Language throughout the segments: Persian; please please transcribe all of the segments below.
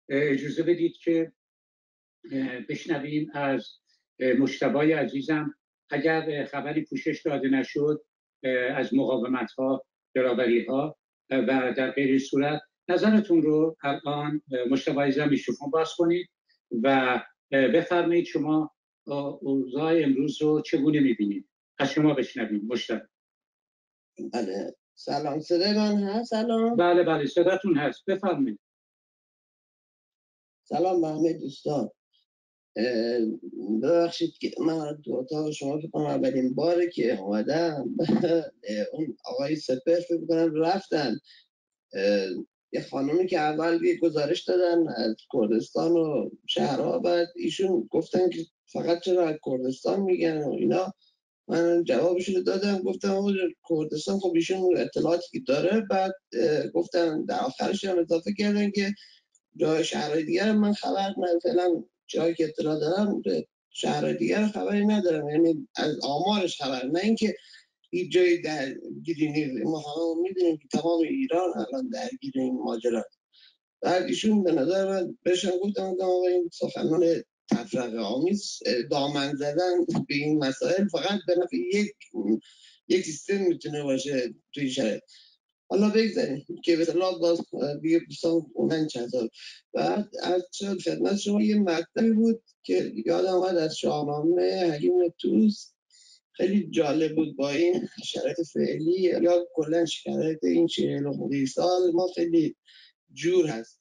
اجازه بدید که بشنویم از مجتبی عزیزم. اگر خبری پوشش داده نشد از مقاومت ها، برابری ها و در غیر صورت نظرتون رو الان مجتبی عزیزم میکروفون باز کنید و بفرمایید شما اوضاع امروز رو چگونه میبینید. از شما بشنویم مجتبی. بله سلام، صدای من هست؟ سلام. بله صداتون هست، بفرمایید. سلام به همه دوستان. ببخشید که من تو اتاق شما فکر کنم اولین باره که اومدم اون آقای سپر فکر کنم رفتن. یه خانومی که اول یه گزارش دادن از کردستان و شهرها، بعد ایشون گفتن که فقط چرا از کردستان میگن و اینا. من جوابش رو دادم، گفتم کردستان خب ایشون اطلاعاتی که داره. بعد گفتن در آخرش هم اضافه کردن که جای شهرهای دیگر من خبر ندارم، فعلا جایی که اطلاع دارم شهرهای دیگر خبری ندارم، یعنی از آمارش خبر، نه اینکه هیچ جایی درگیری نیست. ما همه میدونیم که تمام ایران الان درگیر این ماجرا. بعد ایشون به نظر من بهشون گفتم آقا این سخنان تفرقه آمیز، دامن زدن به این مسائل فقط به نفع یک سیستم میتونه باشه توی شرایط. حالا بگذاریم که به اصطلاح باز دیگه دوستان اونن چند سال بعد از شد خدمت شما یه مطلبی بود که یادم اومد از شاهنامه حکیم طوس. خیلی جالب بود با این شرایط فعلی یا کلا شرایط این 40 سال ما خیلی جور هست.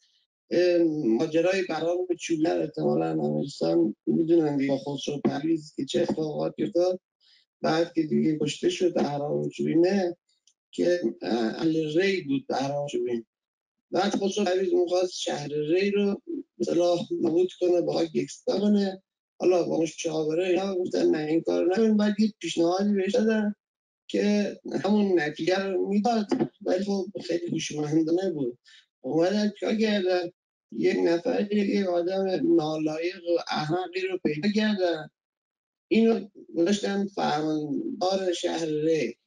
ماجرای برام چوبلر احتمالاً همه میدونن با خسرو پرویز که چه اتفاقاتی افتاد بعد که دیگه کشته شد اهرام چوبینه که اهل ری بود اهرام چوبین. بعد خسرو پرویز می‌خواست شهر ری رو مثلا نابود کنه، با یکسان کنه. حالا با مشاوره اینا گفتن نه این کار نکنید. بعد یه پیشنهادی بهش دادن که همون نتیجه رو میداد، ولی خب خیلی هوشمندانه بود. اومدن چیکار کردن؟ یک نفر یک آدم نالایق و احمقی رو پیدا کردن، اینو گذاشتن فرماندار شهر ری.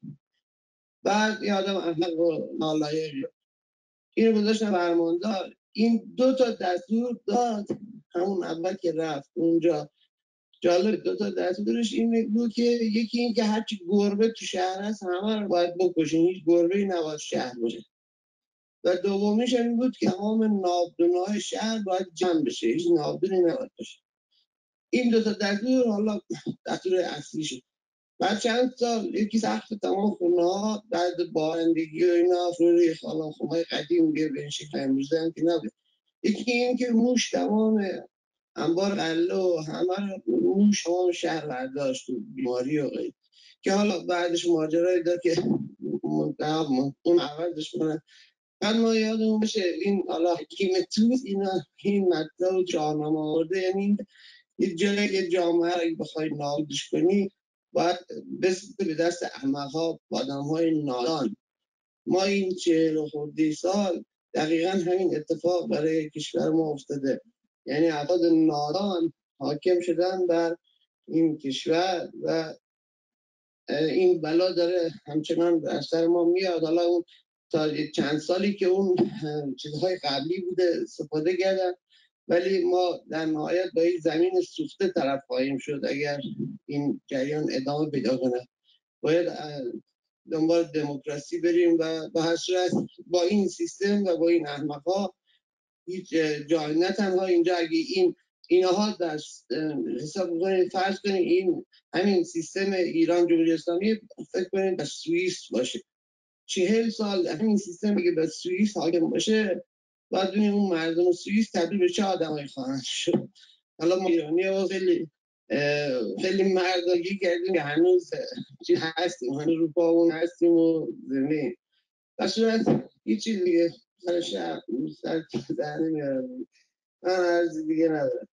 بعد یه آدم احمق و نالایق اینو گذاشتن فرماندار. این 2 تا دستور داد همون اول که رفت اونجا. جالب 2 تا دستورش این بود که یکی این که هرچی گربه تو شهر هست همه رو باید بکشین، هیچ گربه‌ای نباید شهر باشه. و دومیش این بود که تمام ناودونهای شهر باید جمع بشه، هیچ ناودونی نباید باشه. این 2 تا دستور حالا دستور اصلی شد. بعد چند سال یکی سخت تمام خونه ها بعد بارندگی و اینا فروری خانه خونه قدیم دیگه به این شکل امروزه هم که نبود. یکی این که موش تمام انبار غله و همه رو موش تمام شهر برداشت و بیماری و غیر، که حالا بعدش ماجرایی داد که اون عوضش کنن. بعد ما یادمون بشه این حالا حکیم طوس این مطلب و شاهنامه آورده، یعنی یه جایی که جامعه رو بخوای نابودش کنی باید بسته به دست احمق‌ها و آدم‌های نادان. ما این 40 خورده سال دقیقا همین اتفاق برای کشور ما افتاده، یعنی افراد نادان حاکم شدن بر این کشور و این بلا داره همچنان در سر ما میاد. حالا اون تا چند سالی که اون چیزهای قبلی بوده استفاده کردن، ولی ما در نهایت با این زمین سوخته طرف خواهیم شد اگر این جریان ادامه پیدا کنه. باید دنبال دموکراسی بریم و به هر صورت با این سیستم و با این احمق‌ها هیچ جایی، نه تنها اینجا. اگه اینها در حساب کنید فرض کنید این همین سیستم ایران جمهوری اسلامی فکر کنید به سوئیس باشه، 40 سال همین سیستم اگه به سوئیس حاکم باشه بعد ببینیم اون مردم سوئیس تبدیل به چه آدمایی خواهند شد. حالا ما ایرانی‌ها خیلی مردانگی کردیم که هنوز چی هستیم، هنوز رو پامون هستیم و زمین. در صورت هیچ چیز دیگه سر ذهن میارم، من عرض دیگه ندارم.